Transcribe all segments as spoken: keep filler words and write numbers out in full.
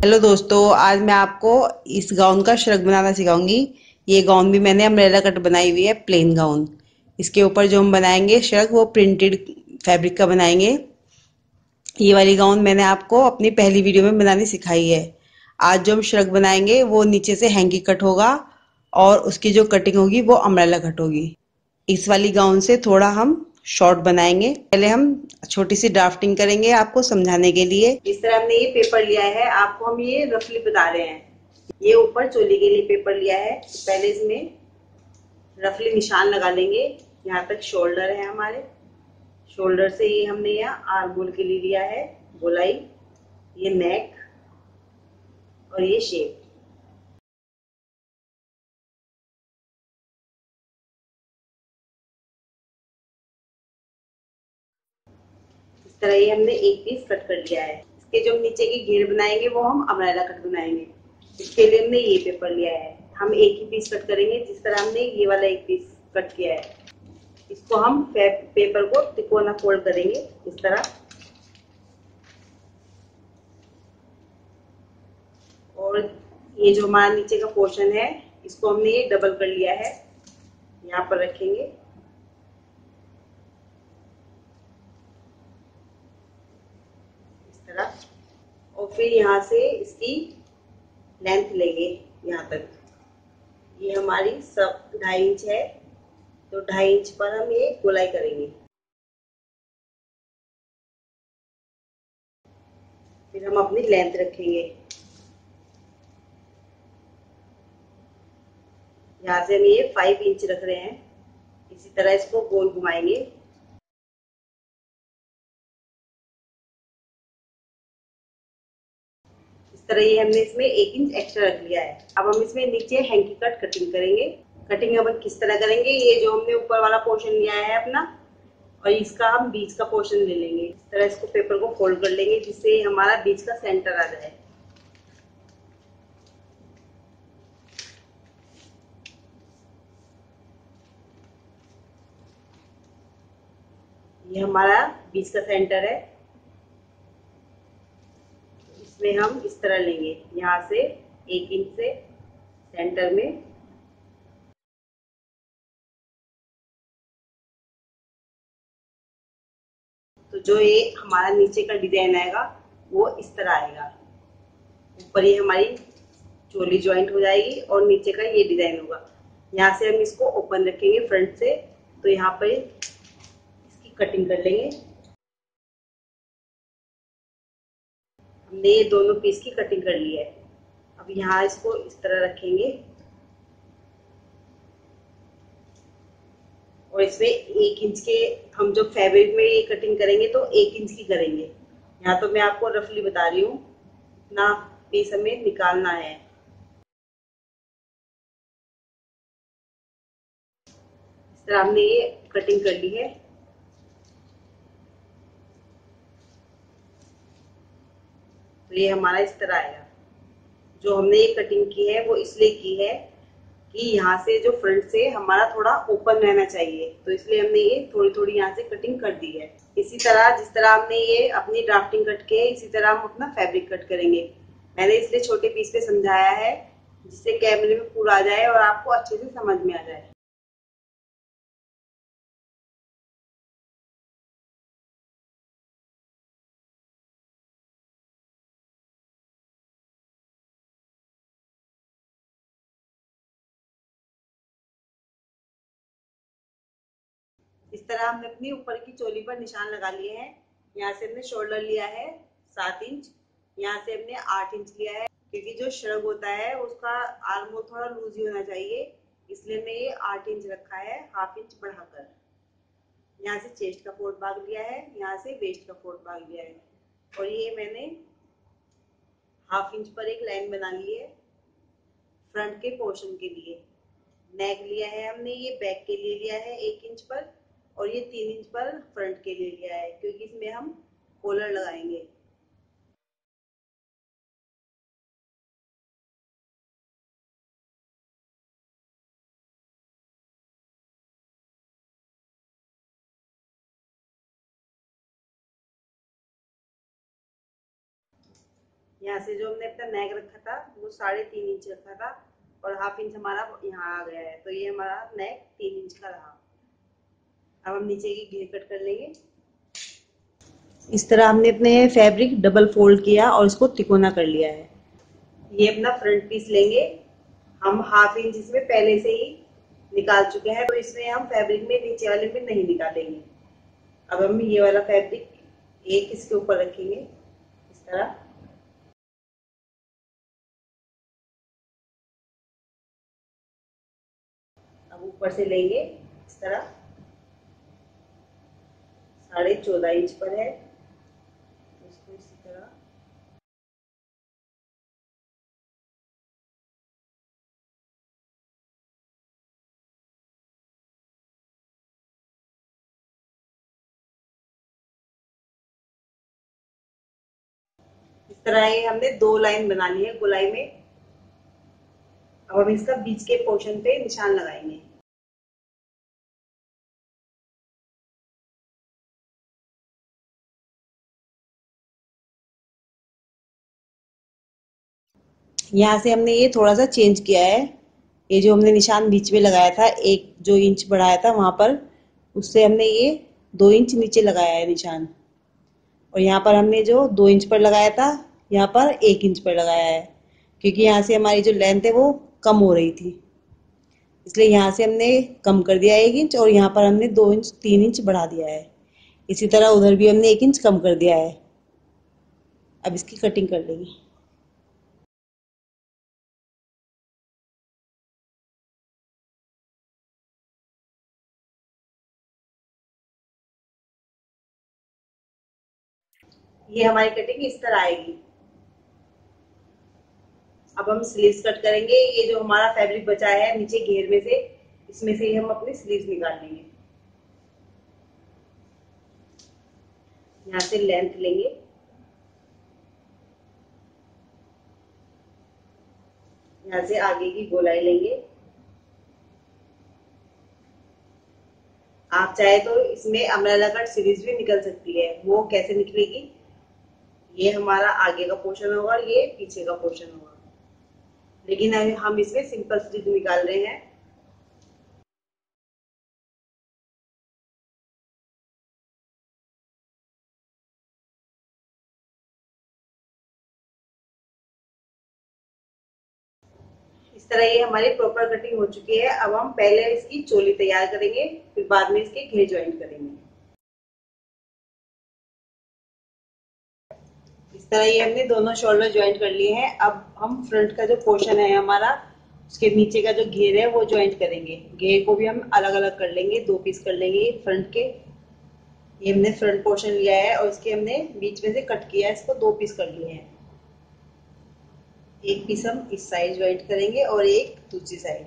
Hello दोस्तों, आज मैं आपको इस गाउन का श्रग बनाना सिखाऊंगी। ये गाउन भी मैंने अम्ब्रेला कट बनाई हुई है, प्लेन गाउन। इसके ऊपर जो हम बनाएंगे श्रग वो प्रिंटेड फैब्रिक का बनाएंगे। ये वाली गाउन मैंने आपको अपनी पहली वीडियो में बनानी सिखाई है। आज जो हम श्रग बनाएंगे वो नीचे से हैंगी कट होगा और उसकी जो कटिंग होगी वो अम्ब्रेला कट होगी। इस वाली गाउन से थोड़ा हम शॉर्ट बनाएंगे। पहले हम छोटी सी ड्राफ्टिंग करेंगे आपको समझाने के लिए। इस तरह हमने ये पेपर लिया है, आपको हम ये रफली बता रहे हैं। ये ऊपर चोली के लिए पेपर लिया है, तो पहले इसमें रफली निशान लगा लेंगे। यहाँ तक शोल्डर है हमारे, शोल्डर से ये हमने यहाँ आर्म होल के लिए लिया है गोलाई, ये नेक और ये शेप। इस तरह ये हमने एक पीस कट कर लिया है। इसके जो नीचे की घेर बनाएंगे वो हम अम्ब्रेला कट बनाएंगे। इसके लिए हमने ये पेपर लिया है, हम एक ही पीस कट करेंगे। जिस तरह हमने ये वाला एक पीस कट किया है, इसको हम पेपर को तिकोना फोल्ड करेंगे इस तरह, और ये जो हमारा नीचे का पोर्शन है इसको हमने ये डबल कर लिया है, यहाँ पर रखेंगे इस तरह। और फिर यहाँ से इसकी लेंथ लेंगे यहाँ तक। ये हमारी सब ढाई इंच है, तो ढाई इंच पर हम ये गोलाई करेंगे। फिर हम अपनी लेंथ रखेंगे, यहाँ से हम ये फाइव इंच रख रहे हैं। इसी तरह इसको गोल घुमाएंगे। इस तरह ये हमने इसमें एक इंच एक्स्ट्रा रख लिया है। अब हम इसमें नीचे हैंकी कट कटिंग करेंगे। कटिंग अब किस तरह करेंगे, ये जो हमने ऊपर वाला पोर्शन लिया है अपना, और इसका हम बीच का पोर्शन ले लेंगे। इस तरह इसको पेपर को फोल्ड कर लेंगे जिससे हमारा बीच का सेंटर आ जाए। ये हमारा बीच का सेंटर है, इसमें हम इस तरह लेंगे, यहाँ से एक इंच से सेंटर में। तो जो ये हमारा नीचे का डिजाइन आएगा वो इस तरह आएगा। ऊपर ये हमारी चोली ज्वाइंट हो जाएगी और नीचे का ये डिजाइन होगा। यहाँ से हम इसको ओपन रखेंगे फ्रंट से, तो यहाँ पर इसकी कटिंग कर लेंगे। हमने ये दोनों पीस की कटिंग कर ली है। अब यहाँ इसको इस तरह रखेंगे और इसमें एक इंच के हम जो फैब्रिक में ये कटिंग करेंगे तो एक इंच की करेंगे। यहाँ तो मैं आपको रफली बता रही हूँ, ना पीस हमें निकालना है। इस तरह हमने ये कटिंग कर ली है। तो ये हमारा इस तरह आएगा। जो हमने ये कटिंग की है वो इसलिए की है कि यहाँ से जो फ्रंट से हमारा थोड़ा ओपन रहना चाहिए, तो इसलिए हमने ये थोड़ी थोड़ी यहाँ से कटिंग कर दी है। इसी तरह जिस तरह हमने ये अपनी ड्राफ्टिंग कट के, इसी तरह हम अपना फैब्रिक कट करेंगे। मैंने इसलिए छोटे पीस पे समझाया है जिससे कैमरे में पूरा आ जाए और आपको अच्छे से समझ में आ जाए। इस तरह हमने अपनी ऊपर की चोली पर निशान लगा लिए हैं। यहाँ से हमने शोल्डर लिया है सात इंच, यहाँ से हमने आठ इंच लिया है, क्योंकि जो श्रग होता है उसका आर्म होल थोड़ा लूज ही होना चाहिए, इसलिए हमने ये आठ इंच रखा है, हाफ इंच बढ़ाकर। यहाँ से चेस्ट का फोर्थ भाग लिया है, यहाँ से वेस्ट का फोर्थ भाग लिया है, और ये मैंने हाफ इंच पर एक लाइन बना ली है फ्रंट के पोर्शन के लिए। नेक लिया है हमने ये बैक के लिए लिया है एक इंच पर, और ये तीन इंच पर फ्रंट के लिए लिया है क्योंकि इसमें हम कॉलर लगाएंगे। यहाँ से जो हमने अपना नेक रखा था वो साढ़े तीन इंच रखा था और हाफ इंच हमारा यहाँ आ गया है, तो ये हमारा नेक तीन इंच का रहा। अब हम नीचे की घेर कट कर लेंगे। इस तरह हमने अपने फैब्रिक डबल फोल्ड किया और इसको तिकोना कर लिया है। ये अपना फ्रंट पीस लेंगे। हम हाफ इंच इसमें पहले से ही निकाल चुके हैं, तो इसमें हम फैब्रिक में नीचे वाले में नहीं निकालेंगे। अब हम ये वाला फैब्रिक एक इसके ऊपर रखेंगे इस तरह। अब ऊपर से लेंगे इस तरह, साढ़े चौदह इंच पर है, तो इसको इसी तरह इस तरह ये हमने दो लाइन बना ली है गोलाई में। अब हम इसका बीच के पोर्शन पे निशान लगाएंगे। यहाँ से हमने ये थोड़ा सा चेंज किया है। ये जो हमने निशान बीच में लगाया था, एक जो इंच बढ़ाया था वहां पर, उससे हमने ये दो इंच नीचे लगाया है निशान। और यहाँ पर हमने जो दो इंच पर लगाया था, यहाँ पर एक इंच पर लगाया है, क्योंकि यहाँ से हमारी जो लेंथ है वो कम हो रही थी, इसलिए यहाँ से हमने कम कर दिया एक इंच और यहाँ पर हमने दो इंच तीन इंच बढ़ा दिया है। इसी तरह उधर भी हमने एक इंच कम कर दिया है। अब इसकी कटिंग कर लेंगे। ये हमारी कटिंग इस तरह आएगी। अब हम स्लीव्स कट करेंगे। ये जो हमारा फैब्रिक बचा है नीचे घेर में से, इसमें से ही हम अपनी स्लीव्स निकाल लेंगे। यहाँ से लेंथ लेंगे, यहाँ से आगे की गोलाई लेंगे। आप चाहे तो इसमें अम्ब्रेला कट सीरीज भी निकल सकती है। वो कैसे निकलेगी, ये हमारा आगे का पोर्शन होगा और ये पीछे का पोर्शन होगा, लेकिन हम इसमें सिंपल स्टिच निकाल रहे हैं। इस तरह ये हमारी प्रॉपर कटिंग हो चुकी है। अब हम पहले इसकी चोली तैयार करेंगे, फिर बाद में इसके घेर ज्वाइंट करेंगे। इस तरह ये हमने दोनों शोल्डर ज्वाइंट कर लिए हैं। अब हम फ्रंट का जो पोर्शन है हमारा, उसके नीचे का जो घेर है वो ज्वाइंट करेंगे। घेर को भी हम अलग अलग कर लेंगे, दो पीस कर लेंगे फ्रंट के। ये हमने फ्रंट पोर्शन लिया है और इसके हमने बीच में से कट किया है, इसको दो पीस कर लिए हैं। एक पीस हम इस साइड ज्वाइंट करेंगे और एक दूसरी साइड।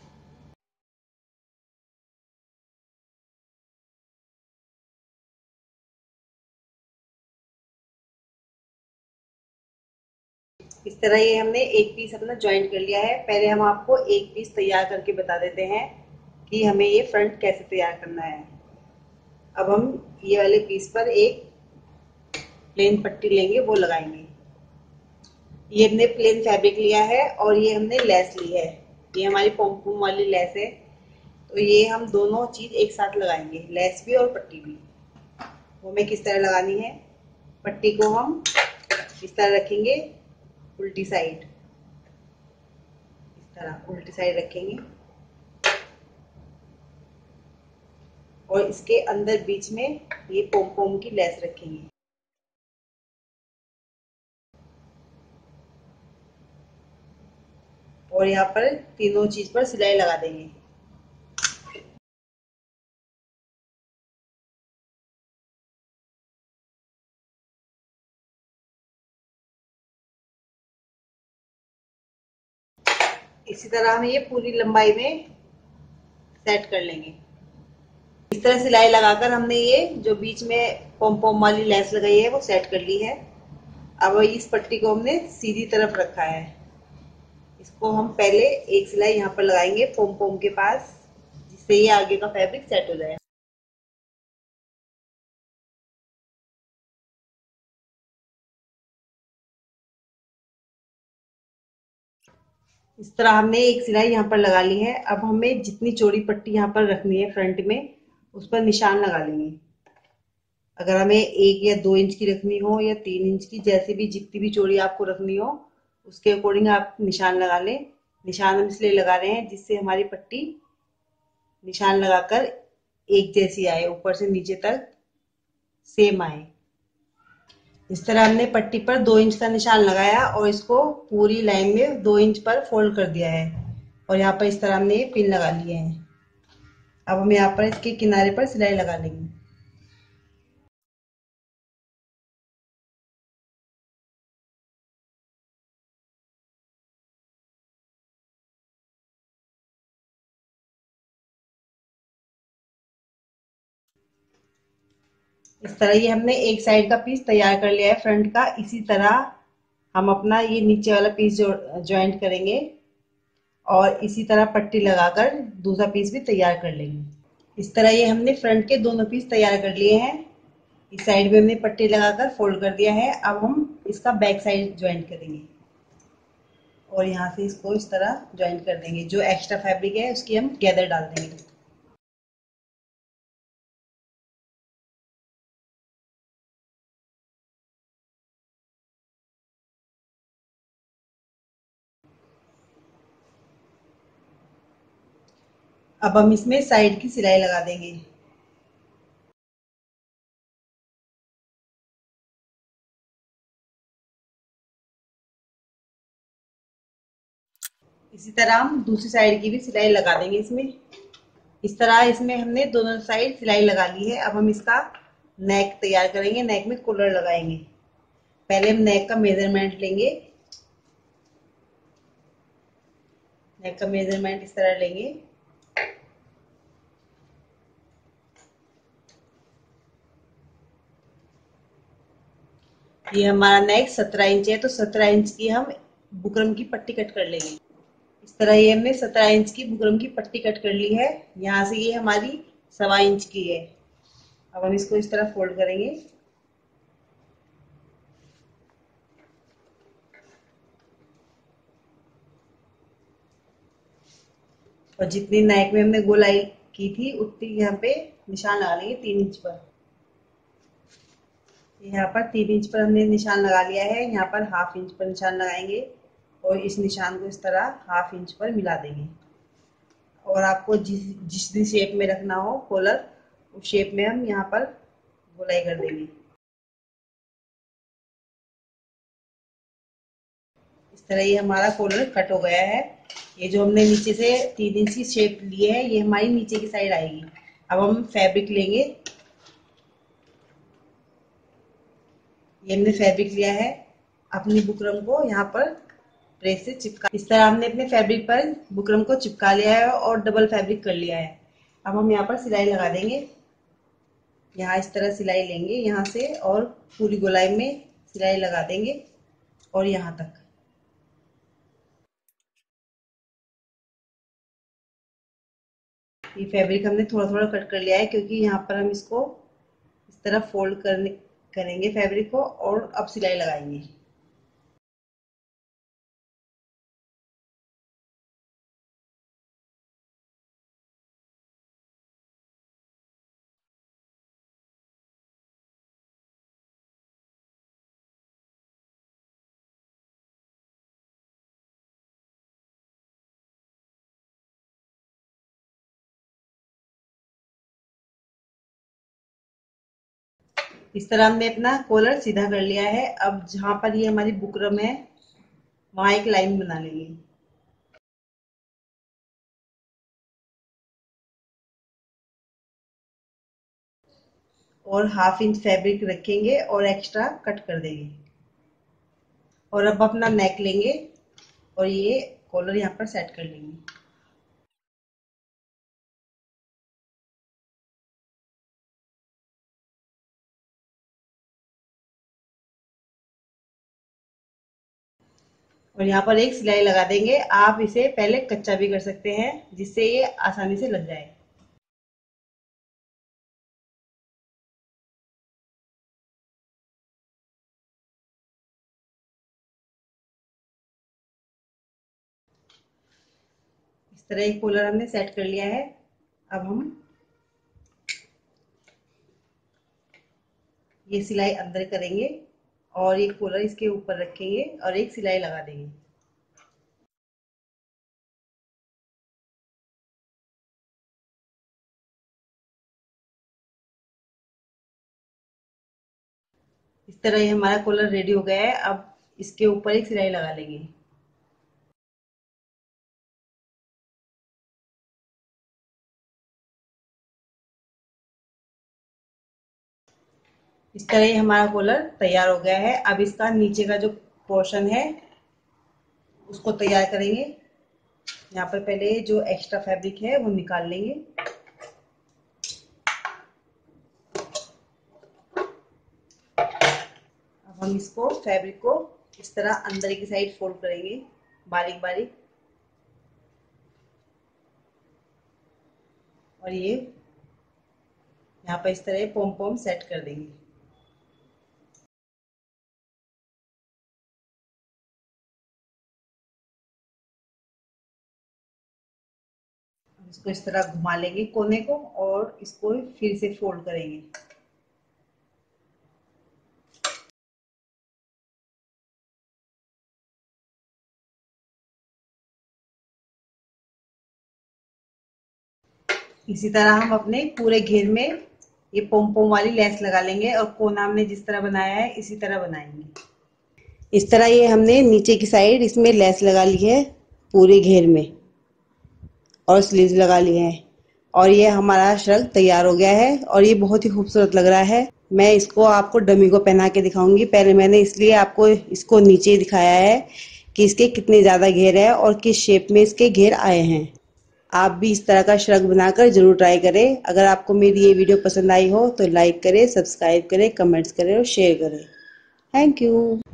इस तरह ये हमने एक पीस अपना ज्वाइंट कर लिया है। पहले हम आपको एक पीस तैयार करके बता देते हैं कि हमें ये फ्रंट कैसे तैयार करना है। अब हम ये वाले पीस पर एक प्लेन पट्टी लेंगे, वो लगाएंगे। ये हमने प्लेन फैब्रिक लिया है और ये हमने लेस ली है। ये हमारी पोम वाली लेस है, तो ये हम दोनों चीज एक साथ लगाएंगे, लेस भी और पट्टी भी। वो हमें किस तरह लगानी है, पट्टी को हम इस तरह रखेंगे, उल्टी साइड, इस तरह उल्टी साइड रखेंगे और इसके अंदर बीच में ये पोम पोम की लेस रखेंगे। और यहाँ पर तीनों चीज पर सिलाई लगा देंगे। इसी तरह हम ये पूरी लंबाई में सेट कर लेंगे। इस तरह सिलाई लगाकर हमने ये जो बीच में पोम पोम वाली लेस लगाई है वो सेट कर ली है। अब इस पट्टी को हमने सीधी तरफ रखा है। इसको हम पहले एक सिलाई यहाँ पर लगाएंगे पोम पोम के पास, जिससे ये आगे का फैब्रिक सेट हो जाए। इस तरह हमने एक सिलाई यहाँ पर लगा ली है। अब हमें जितनी चौड़ी पट्टी यहाँ पर रखनी है फ्रंट में, उस पर निशान लगा लेंगे। अगर हमें एक या दो इंच की रखनी हो या तीन इंच की, जैसे भी जितनी भी चौड़ी आपको रखनी हो उसके अकॉर्डिंग आप निशान लगा लें। निशान हम इसलिए लगा रहे हैं जिससे हमारी पट्टी निशान लगाकर एक जैसी आए, ऊपर से नीचे तक सेम आए। इस तरह हमने पट्टी पर दो इंच का निशान लगाया और इसको पूरी लाइन में दो इंच पर फोल्ड कर दिया है और यहाँ पर इस तरह हमने ये पिन लगा लिए हैं। अब हम यहाँ पर इसके किनारे पर सिलाई लगा लेंगे। इस तरह ये हमने एक साइड का पीस तैयार कर लिया है फ्रंट का। इसी तरह हम अपना ये नीचे वाला पीस जो ज्वाइंट करेंगे और इसी तरह पट्टी लगाकर दूसरा पीस भी तैयार कर लेंगे। इस तरह ये हमने फ्रंट के दोनों पीस तैयार कर लिए हैं। इस साइड में हमने पट्टी लगाकर फोल्ड कर दिया है। अब हम इसका बैक साइड ज्वाइंट करेंगे और यहाँ से इसको इस तरह ज्वाइंट कर देंगे। जो एक्स्ट्रा फैब्रिक है उसकी हम गैदर डाल देंगे। अब हम इसमें साइड की सिलाई लगा देंगे। इसी तरह हम दूसरी साइड की भी सिलाई लगा देंगे इसमें। इस तरह इसमें हमने दोनों साइड सिलाई लगा ली है। अब हम इसका नेक तैयार करेंगे, नेक में कॉलर लगाएंगे। पहले हम नेक का मेजरमेंट लेंगे। नेक का मेजरमेंट इस तरह लेंगे। ये हमारा नेक सत्रह इंच है तो सत्रह इंच की हम बुकरम की पट्टी कट कर लेंगे। इस तरह ये हमने सत्रह इंच की बुकरम की पट्टी कट कर ली है। यहाँ से ये हमारी सवा इंच की है। अब हम इसको इस तरह फोल्ड करेंगे और जितनी नेक में हमने गोलाई की थी उतनी यहाँ पे निशान लगा लेंगे तीन इंच पर। यहाँ पर तीन इंच पर हमने निशान लगा लिया है। यहाँ पर हाफ इंच पर निशान लगाएंगे और इस निशान को इस तरह हाफ इंच पर मिला देंगे। और आपको जिस जिस भी शेप में रखना हो कॉलर, उस शेप में हम यहाँ पर गोलाई कर देंगे। इस तरह ये हमारा कॉलर कट हो गया है। ये जो हमने नीचे से तीन इंच की शेप ली है ये हमारी नीचे की साइड आएगी। अब हम फैब्रिक लेंगे। ये हमने फैब्रिक लिया है। अपनी बुकरम को यहाँ पर प्रेस से चिपका, इस तरह हमने अपने फैब्रिक पर बुकरम को चिपका लिया है और डबल फैब्रिक कर लिया है। अब हम यहाँ पर सिलाई लगा देंगे। यहाँ इस तरह सिलाई लेंगे यहाँ से और पूरी गोलाई में सिलाई लगा देंगे और यहाँ तक। ये फैब्रिक हमने थोड़ा थोड़ा कट कर लिया है क्योंकि यहाँ पर हम इसको इस तरह फोल्ड करने करेंगे फैब्रिक को और अब सिलाई लगाएंगे। इस तरह हमने अपना कॉलर सीधा कर लिया है। अब जहां पर ये हमारी बुकरम है वहां एक लाइन बना लेंगे और हाफ इंच फैब्रिक रखेंगे और एक्स्ट्रा कट कर देंगे। और अब अपना नेक लेंगे और ये कॉलर यहाँ पर सेट कर लेंगे। और यहाँ पर एक सिलाई लगा देंगे। आप इसे पहले कच्चा भी कर सकते हैं जिससे ये आसानी से लग जाए। तरह एक कॉलर हमने सेट कर लिया है। अब हम ये सिलाई अंदर करेंगे और एक कॉलर इसके ऊपर रखेंगे और एक सिलाई लगा देंगे। इस तरह ये हमारा कॉलर रेडी हो गया है। अब इसके ऊपर एक सिलाई लगा लेंगे। इस तरह ये हमारा कॉलर तैयार हो गया है। अब इसका नीचे का जो पोर्शन है उसको तैयार करेंगे। यहाँ पर पहले जो एक्स्ट्रा फैब्रिक है वो निकाल लेंगे। अब हम इसको फैब्रिक को इस तरह अंदर की साइड फोल्ड करेंगे बारीक बारीक, और ये यहाँ पर इस तरह पोम पोम सेट कर देंगे। इसको इस तरह घुमा लेंगे कोने को और इसको फिर से फोल्ड करेंगे। इसी तरह हम अपने पूरे घेर में ये पोम पोम वाली लेस लगा लेंगे और कोना हमने जिस तरह बनाया है इसी तरह बनाएंगे। इस तरह ये हमने नीचे की साइड इसमें लेस लगा ली है पूरे घेर में और स्लीव्स लगा लिए हैं और ये हमारा श्रग तैयार हो गया है और ये बहुत ही खूबसूरत लग रहा है। मैं इसको आपको डमी को पहना के दिखाऊंगी। पहले मैंने इसलिए आपको इसको नीचे दिखाया है कि इसके कितने ज़्यादा घेर है और किस शेप में इसके घेर आए हैं। आप भी इस तरह का श्रग बनाकर जरूर ट्राई करें। अगर आपको मेरी ये वीडियो पसंद आई हो तो लाइक करें, सब्सक्राइब करें, कमेंट्स करें और शेयर करें। Thank you.